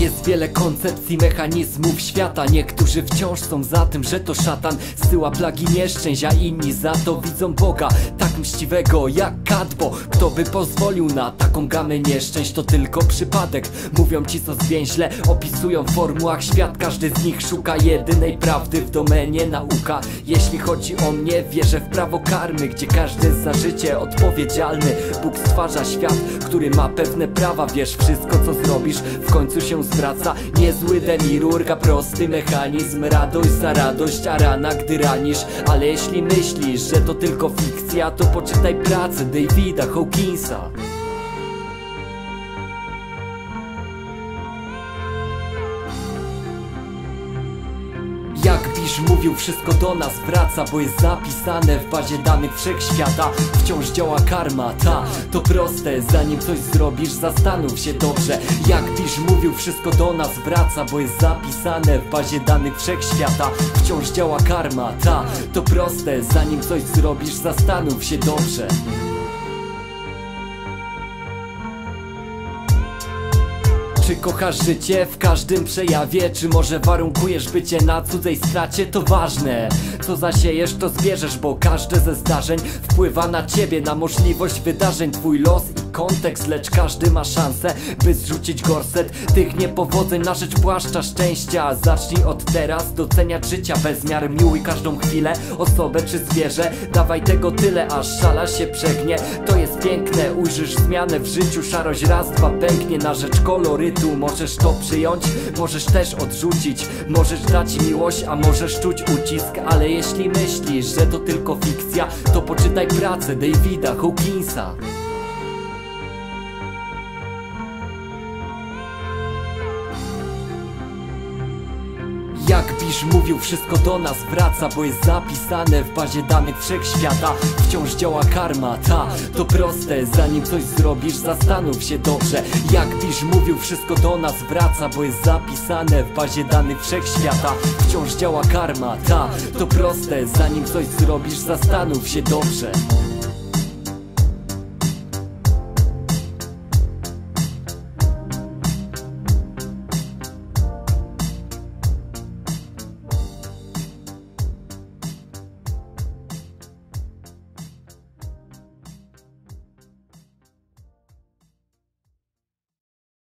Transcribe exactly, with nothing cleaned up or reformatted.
Jest wiele koncepcji mechanizmów świata. Niektórzy wciąż są za tym, że to szatan zsyła plagi nieszczęść, a inni za to widzą Boga tak mściwego jak Kadbo. Kto by pozwolił na taką gamę nieszczęść? To tylko przypadek. Mówią ci co zwięźle, opisują w formułach świat. Każdy z nich szuka jedynej prawdy w domenie nauka. Jeśli chodzi o mnie, wierzę w prawo karmy, gdzie każdy jest za życie odpowiedzialny. Bóg stwarza świat, który ma pewne prawa. Wiesz, wszystko co zrobisz w końcu się zwraca. Niezły demiurg, a prosty mechanizm. Radość za radość, a rana gdy ranisz. Ale jeśli myślisz, że to tylko fikcja, to poczytaj pracę Davida Hawkinsa. Jak Bisz mówił, wszystko do nas wraca, bo jest zapisane w bazie danych wszechświata. Wciąż działa karma, ta, to proste. Zanim coś zrobisz, zastanów się dobrze. Jak Bisz mówił, wszystko do nas wraca, bo jest zapisane w bazie danych wszechświata. Wciąż działa karma, ta, to proste. Zanim coś zrobisz, zastanów się dobrze. Czy kochasz życie w każdym przejawie? Czy może warunkujesz bycie na cudzej stracie? To ważne. Co zasiejesz, to zbierzesz, bo każde ze zdarzeń wpływa na ciebie, na możliwość wydarzeń. Twój los i kontekst, lecz każdy ma szansę, by zrzucić gorset tych niepowodzeń na rzecz płaszcza szczęścia. Zacznij od teraz doceniać życia bez miar. Miłuj każdą chwilę, osobę czy zwierzę. Dawaj tego tyle, aż szala się przegnie. To jest piękne, ujrzysz zmianę w życiu. Szarość raz, dwa pęknie na rzecz kolorytu. Możesz to przyjąć, możesz też odrzucić. Możesz dać miłość, a możesz czuć ucisk. Ale jeśli myślisz, że to tylko fikcja, to poczytaj pracę Davida Hawkinsa. Jak Bisz mówił, wszystko do nas wraca, bo jest zapisane w bazie danych wszechświata. Wciąż działa karma, ta, to proste. Zanim coś zrobisz, zastanów się dobrze. Jak Bisz mówił, wszystko do nas wraca, bo jest zapisane w bazie danych wszechświata. Wciąż działa karma, ta, to proste. Zanim coś zrobisz, zastanów się dobrze.